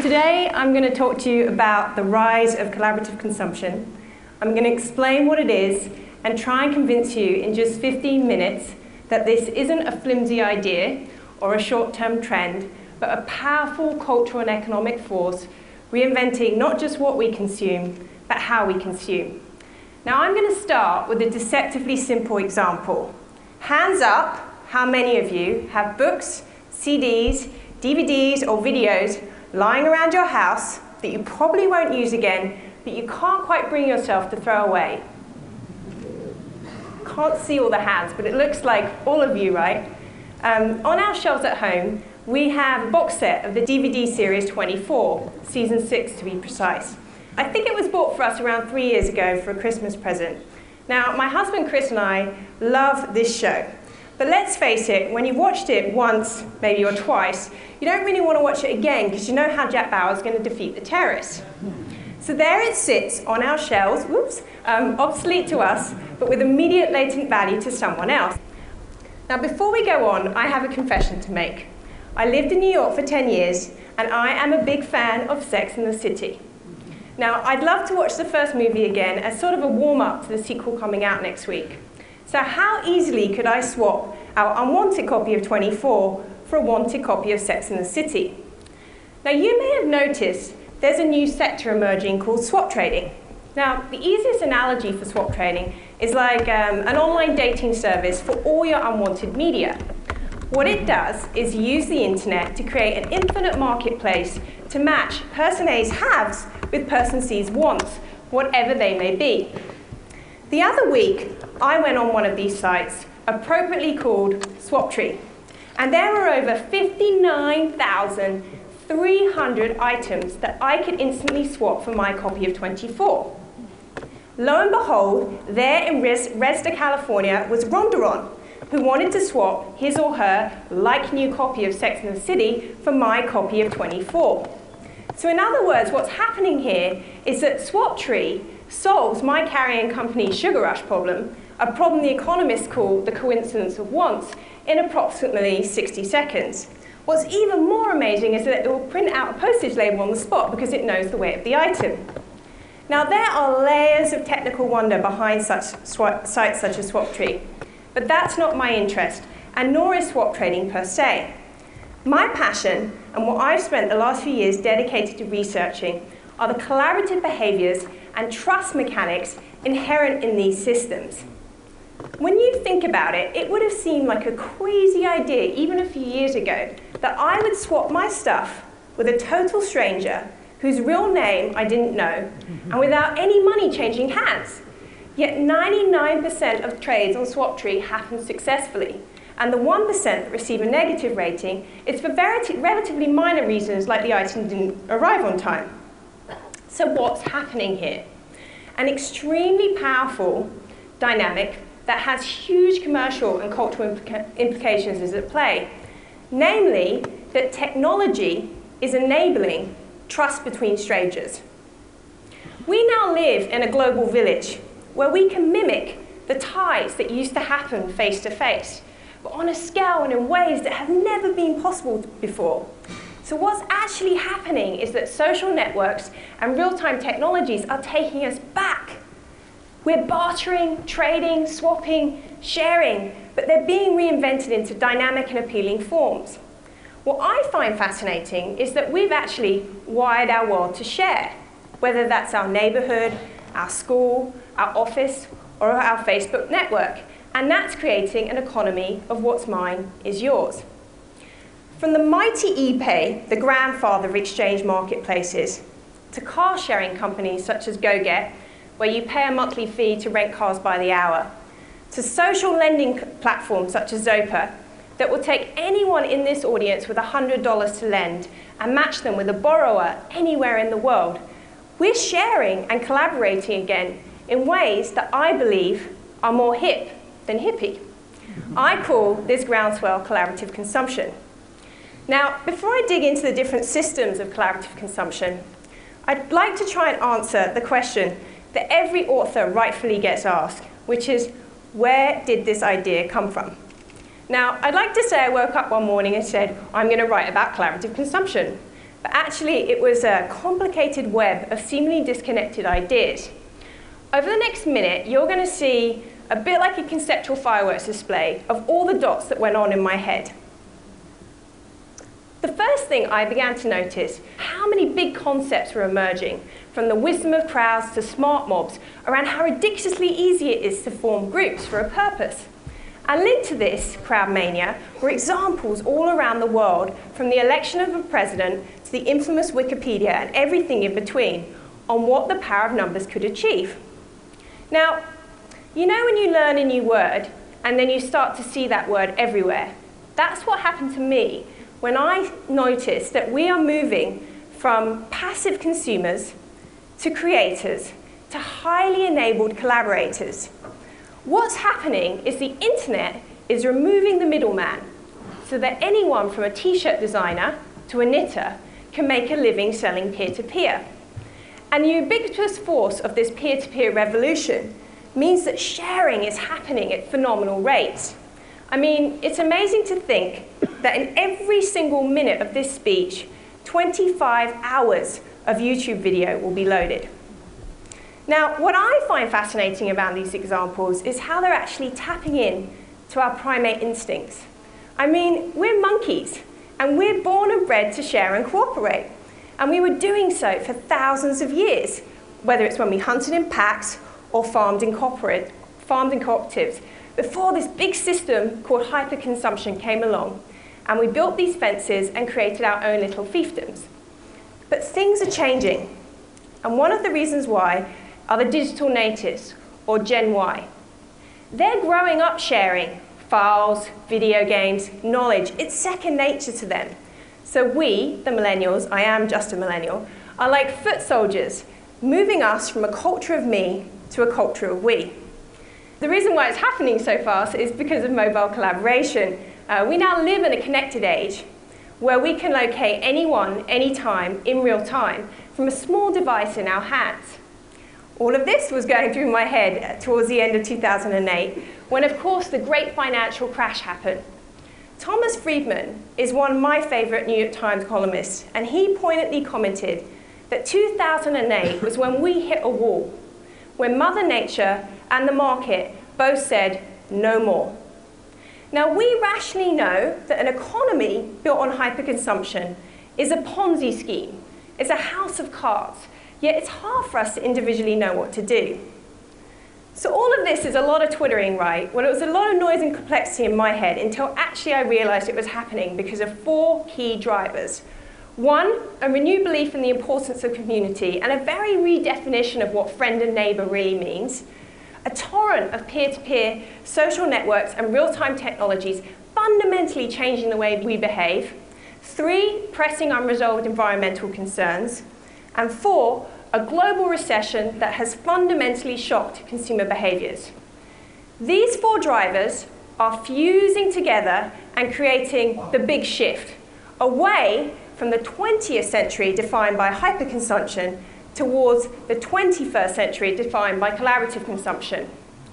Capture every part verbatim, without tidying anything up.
today I'm going to talk to you about the rise of collaborative consumption. I'm going to explain what it is and try and convince you in just fifteen minutes that this isn't a flimsy idea or a short-term trend, but a powerful cultural and economic force reinventing not just what we consume, but how we consume. Now I'm going to start with a deceptively simple example. Hands up, how many of you have books, C Ds, D V Ds or videos lying around your house that you probably won't use again, but you can't quite bring yourself to throw away? Can't see all the hands, but it looks like all of you, right? Um, on our shelves at home, we have a box set of the D V D series twenty-four, season six to be precise. I think it was bought for us around three years ago for a Christmas present. Now, my husband Chris and I love this show. But let's face it, when you've watched it once, maybe or twice, you don't really want to watch it again because you know how Jack Bauer is going to defeat the terrorists. So there it sits on our shelves, whoops, um, obsolete to us, but with immediate latent value to someone else. Now before we go on, I have a confession to make. I lived in New York for ten years, and I am a big fan of Sex and the City. Now, I'd love to watch the first movie again as sort of a warm-up to the sequel coming out next week. So how easily could I swap our unwanted copy of twenty-four for a wanted copy of Sex and the City? Now, you may have noticed there's a new sector emerging called swap trading. Now, the easiest analogy for swap trading is like um, an online dating service for all your unwanted media. What it does is use the internet to create an infinite marketplace to match person A's haves with person C's wants, whatever they may be. The other week, I went on one of these sites, appropriately called Swaptree, and there were over fifty-nine thousand three hundred items that I could instantly swap for my copy of twenty-four. Lo and behold, there in Resda, California was Rondaron, who wanted to swap his or her like-new copy of Sex and the City for my copy of twenty-four. So in other words, what's happening here is that Swaptree solves my carrying company's sugar rush problem, a problem the economists call the coincidence of wants, in approximately sixty seconds. What's even more amazing is that it will print out a postage label on the spot because it knows the weight of the item. Now, there are layers of technical wonder behind such sites such as Swaptree, but that's not my interest, and nor is swap trading per se. My passion, and what I've spent the last few years dedicated to researching, are the collaborative behaviors and trust mechanics inherent in these systems. When you think about it, it would have seemed like a crazy idea, even a few years ago, that I would swap my stuff with a total stranger whose real name I didn't know, and without any money changing hands. Yet ninety-nine percent of trades on Swaptree happen successfully, and the one percent that receive a negative rating is for relatively minor reasons, like the item didn't arrive on time. So what's happening here? An extremely powerful dynamic that has huge commercial and cultural implica implications is at play. Namely, that technology is enabling trust between strangers. We now live in a global village where we can mimic the ties that used to happen face to face, but on a scale and in ways that have never been possible before. So what's actually happening is that social networks and real-time technologies are taking us back. We're bartering, trading, swapping, sharing, but they're being reinvented into dynamic and appealing forms. What I find fascinating is that we've actually wired our world to share, whether that's our neighborhood, our school, our office, or our Facebook network, and that's creating an economy of what's mine is yours. From the mighty ePay, the grandfather of exchange marketplaces, to car-sharing companies such as GoGet, where you pay a monthly fee to rent cars by the hour, to social lending platforms such as Zopa, that will take anyone in this audience with one hundred dollars to lend and match them with a borrower anywhere in the world. We're sharing and collaborating again in ways that I believe are more hip than hippie. I call this groundswell collaborative consumption. Now, before I dig into the different systems of collaborative consumption, I'd like to try and answer the question that every author rightfully gets asked, which is, where did this idea come from? Now, I'd like to say I woke up one morning and said, I'm going to write about collaborative consumption. but actually it was a complicated web of seemingly disconnected ideas. Over the next minute, you're going to see a bit like a conceptual fireworks display of all the dots that went on in my head. The first thing I began to notice, how many big concepts were emerging, from the wisdom of crowds to smart mobs, around how ridiculously easy it is to form groups for a purpose. And linked to this crowd mania were examples all around the world, from the election of a president to the infamous Wikipedia and everything in between, on what the power of numbers could achieve. Now, you know when you learn a new word and then you start to see that word everywhere? That's what happened to me when I noticed that we are moving from passive consumers to creators to highly enabled collaborators. What's happening is the internet is removing the middleman so that anyone from a t-shirt designer to a knitter can make a living selling peer-to-peer. And the ubiquitous force of this peer-to-peer revolution means that sharing is happening at phenomenal rates. I mean, it's amazing to think that in every single minute of this speech, twenty-five hours of YouTube video will be loaded. Now, what I find fascinating about these examples is how they're actually tapping in to our primate instincts. I mean, we're monkeys, and we're born and bred to share and cooperate. And we were doing so for thousands of years, whether it's when we hunted in packs or farmed in, cooperate, farmed in cooperatives, before this big system called hyperconsumption came along, and we built these fences and created our own little fiefdoms. But things are changing, and one of the reasons why are the digital natives, or Gen Y. They're growing up sharing files, video games, knowledge. It's second nature to them. So we, the millennials, I am just a millennial, are like foot soldiers, moving us from a culture of me to a culture of we. The reason why it's happening so fast is because of mobile collaboration. Uh, we now live in a connected age where we can locate anyone, anytime, in real time, from a small device in our hands. All of this was going through my head towards the end of two thousand eight, when of course the great financial crash happened. Thomas Friedman is one of my favorite New York Times columnists, and he poignantly commented that two thousand eight was when we hit a wall, when Mother Nature and the market both said, no more. Now, we rationally know that an economy built on hyperconsumption is a Ponzi scheme. It's a house of cards, yet it's hard for us to individually know what to do. So all of this is a lot of twittering, right? Well, it was a lot of noise and complexity in my head until actually I realized it was happening because of four key drivers. One, a renewed belief in the importance of community and a very redefinition of what friend and neighbor really means. A torrent of peer-to-peer social networks and real-time technologies fundamentally changing the way we behave. Three, pressing unresolved environmental concerns. And four, a global recession that has fundamentally shocked consumer behaviors. These four drivers are fusing together and creating the big shift away from the twentieth century defined by hyperconsumption towards the twenty-first century defined by collaborative consumption.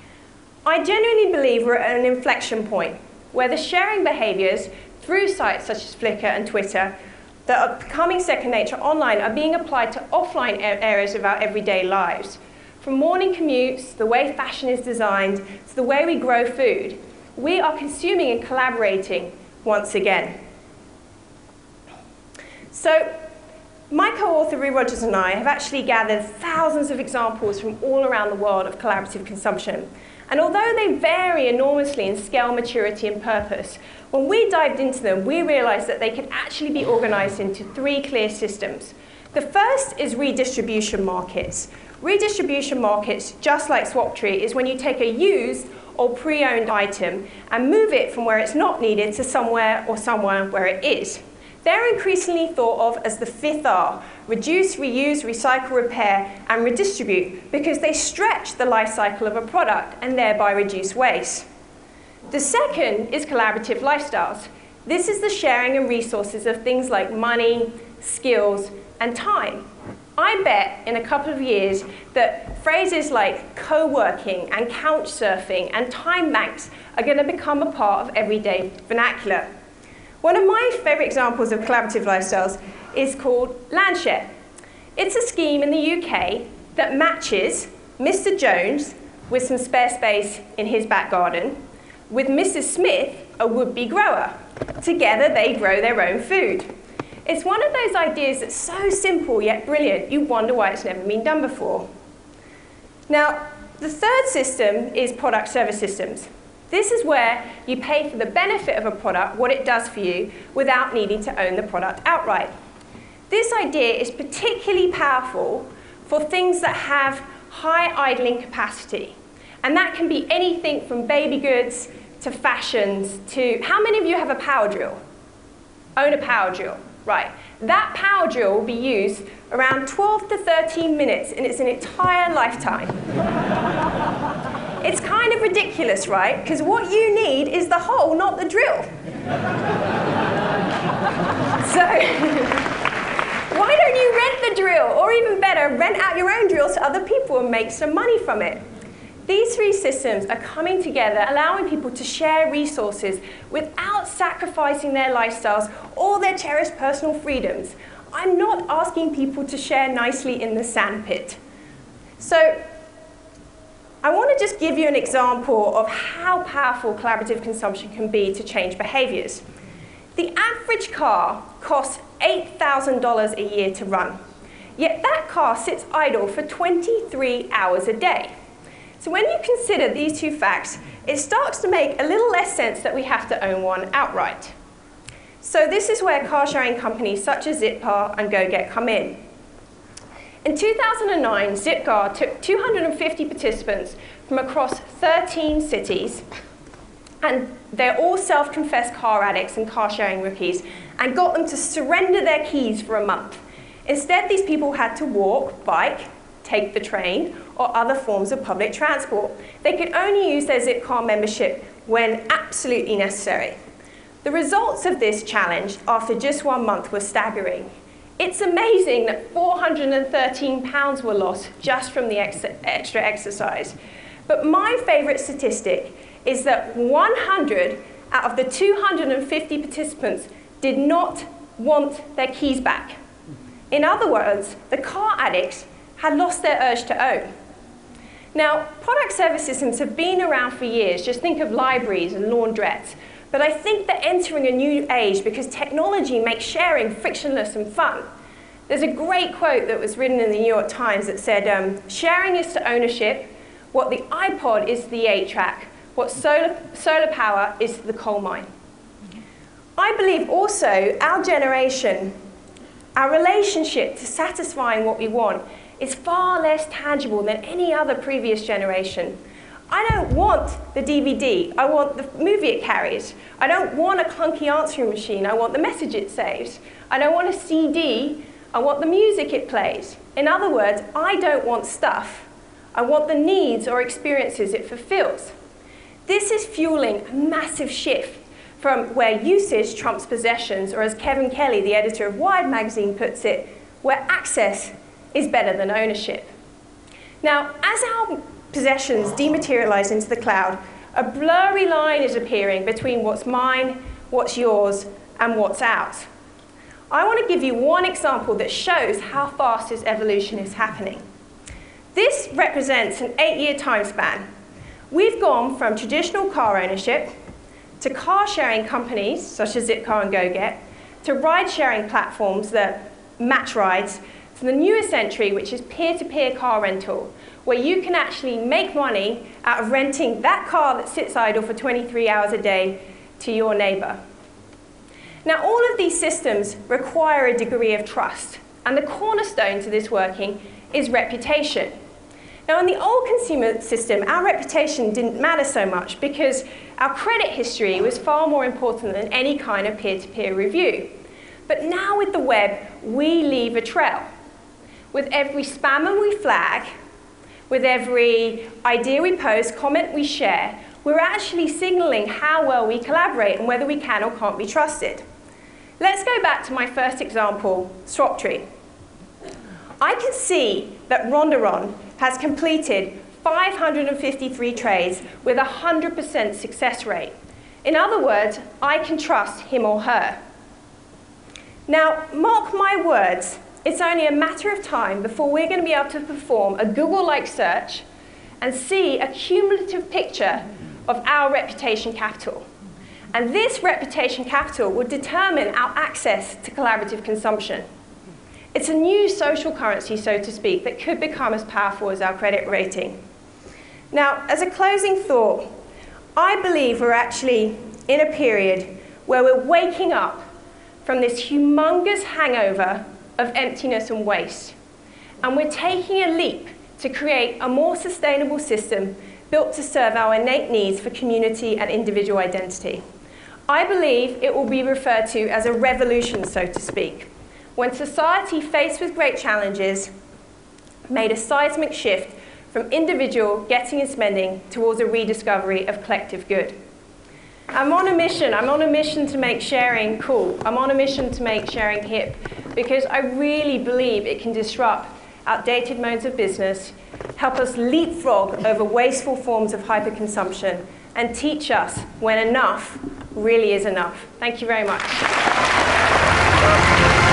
I genuinely believe we're at an inflection point where the sharing behaviors through sites such as Flickr and Twitter that are becoming second nature online are being applied to offline areas of our everyday lives. From morning commutes, the way fashion is designed, to the way we grow food, we are consuming and collaborating once again. So, my co-author Rue Rogers and I have actually gathered thousands of examples from all around the world of collaborative consumption. And although they vary enormously in scale, maturity, and purpose, when we dived into them, we realized that they could actually be organized into three clear systems. The first is redistribution markets. Redistribution markets, just like Swaptree, is when you take a used or pre-owned item and move it from where it's not needed to somewhere or somewhere where it is. They're increasingly thought of as the fifth R, reduce, reuse, recycle, repair, and redistribute, because they stretch the life cycle of a product and thereby reduce waste. The second is collaborative lifestyles. This is the sharing and resources of things like money, skills, and time. I bet in a couple of years that phrases like co-working and couch surfing and time banks are going to become a part of everyday vernacular. One of my favorite examples of collaborative lifestyles is called Landshare. It's a scheme in the U K that matches Mister Jones with some spare space in his back garden with Missus Smith, a would-be grower. Together they grow their own food. It's one of those ideas that's so simple yet brilliant, you wonder why it's never been done before. Now, the third system is product service systems. This is where you pay for the benefit of a product, what it does for you, without needing to own the product outright. This idea is particularly powerful for things that have high idling capacity. And that can be anything from baby goods to fashions to, how many of you have a power drill? Own a power drill, right. That power drill will be used around twelve to thirteen minutes in its entire lifetime. It's kind of ridiculous, right? Because what you need is the hole, not the drill. So, why don't you rent the drill? Or even better, rent out your own drill to other people and make some money from it. These three systems are coming together, allowing people to share resources without sacrificing their lifestyles or their cherished personal freedoms. I'm not asking people to share nicely in the sandpit. So, I want to just give you an example of how powerful collaborative consumption can be to change behaviors. The average car costs eight thousand dollars a year to run, yet that car sits idle for twenty-three hours a day. So when you consider these two facts, it starts to make a little less sense that we have to own one outright. So this is where car-sharing companies such as Zipcar and GoGet come in. In two thousand nine, Zipcar took two hundred fifty participants from across thirteen cities, and they're all self-confessed car addicts and car-sharing rookies, and got them to surrender their keys for a month. Instead, these people had to walk, bike, take the train, or other forms of public transport. They could only use their Zipcar membership when absolutely necessary. The results of this challenge after just one month were staggering. It's amazing that four hundred thirteen pounds were lost just from the ex extra exercise. But my favorite statistic is that one hundred out of the two hundred fifty participants did not want their keys back. In other words, the car addicts had lost their urge to own. Now, product service systems have been around for years. Just think of libraries and laundrettes. But I think they're entering a new age because technology makes sharing frictionless and fun. There's a great quote that was written in the New York Times that said, um, sharing is to ownership what the iPod is to the eight track, what solar, solar power is to the coal mine. I believe also our generation, our relationship to satisfying what we want is far less tangible than any other previous generation. I don't want the D V D, I want the movie it carries. I don't want a clunky answering machine, I want the message it saves. I don't want a C D, I want the music it plays. In other words, I don't want stuff, I want the needs or experiences it fulfills. This is fueling a massive shift from where usage trumps possessions, or as Kevin Kelly, the editor of Wired magazine, puts it, where access is better than ownership. Now, as our possessions dematerialize into the cloud, a blurry line is appearing between what's mine, what's yours, and what's ours. I want to give you one example that shows how fast this evolution is happening. This represents an eight-year time span. We've gone from traditional car ownership to car-sharing companies, such as Zipcar and GoGet, to ride-sharing platforms that match rides, to the newest entry, which is peer-to-peer car rental, where you can actually make money out of renting that car that sits idle for twenty-three hours a day to your neighbor. Now, all of these systems require a degree of trust, and the cornerstone to this working is reputation. Now, in the old consumer system, our reputation didn't matter so much because our credit history was far more important than any kind of peer-to-peer review. But now with the web, we leave a trail. With every spammer we flag, with every idea we post, comment we share, we're actually signaling how well we collaborate and whether we can or can't be trusted. Let's go back to my first example, Swaptree. I can see that Rondaron has completed five hundred fifty-three trades with a one hundred percent success rate. In other words, I can trust him or her. Now, mark my words, it's only a matter of time before we're going to be able to perform a Google-like search and see a cumulative picture of our reputation capital. And this reputation capital would determine our access to collaborative consumption. It's a new social currency, so to speak, that could become as powerful as our credit rating. Now, as a closing thought, I believe we're actually in a period where we're waking up from this humongous hangover of emptiness and waste. And we're taking a leap to create a more sustainable system built to serve our innate needs for community and individual identity. I believe it will be referred to as a revolution, so to speak, when society, faced with great challenges, made a seismic shift from individual getting and spending towards a rediscovery of collective good. I'm on a mission. I'm on a mission to make sharing cool. I'm on a mission to make sharing hip, because I really believe it can disrupt outdated modes of business, help us leapfrog over wasteful forms of hyperconsumption, and teach us when enough really is enough. Thank you very much.